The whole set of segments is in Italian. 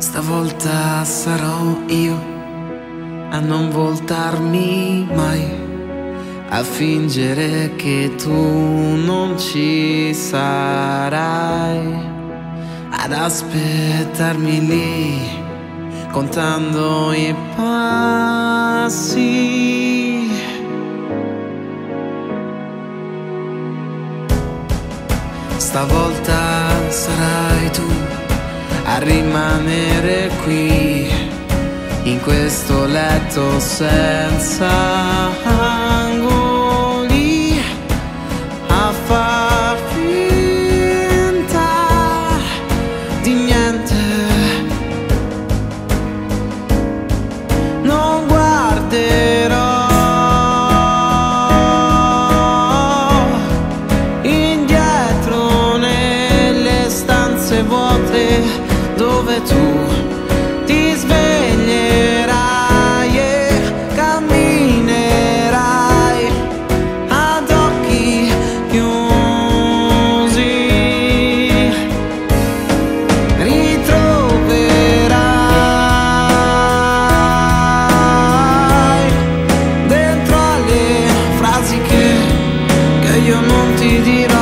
Stavolta sarò io a non voltarmi mai, a fingere che tu non ci sarai, ad aspettarmi lì, contando i passi. Stavolta sarai tu a rimanere qui, in questo letto senza angoli, a far finta di niente. Non guarderò indietro nelle stanze vuote dove tu ti sveglierai e camminerai ad occhi chiusi. Ritroverai dentro alle frasi che io non ti dirò.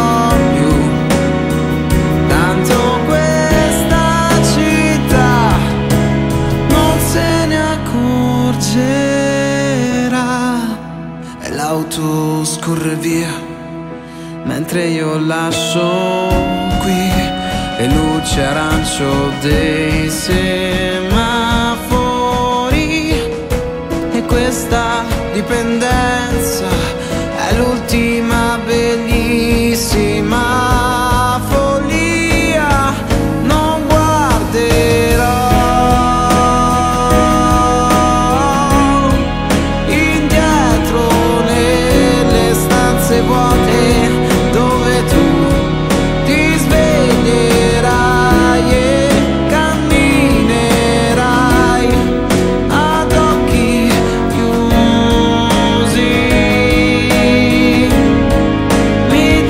L'auto scorre via mentre io lascio qui le luci arancio dei semafori, e questa dipendenza è l'ultima bellissima follia. Non guarderò vuote dove tu ti sveglierai e camminerai ad occhi chiusi. Mi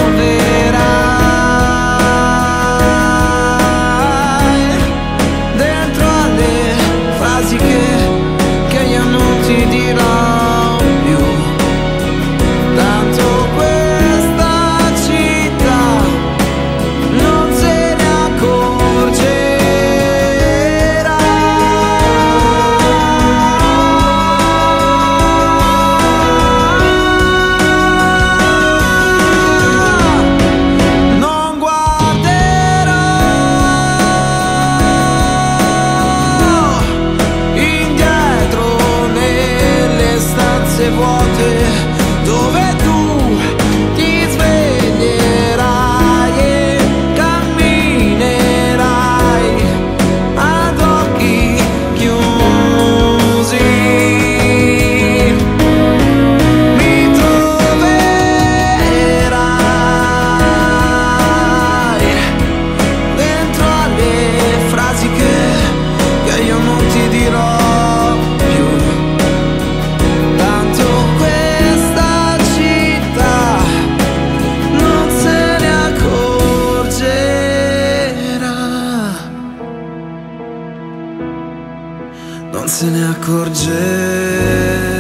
troverai dentro alle frasi che io non ti dirò. Vuote dove tu ti sveglierai e camminerai ad occhi chiusi. Mi troverai dentro alle frasi che io non ti dirò. Non se ne accorgerà.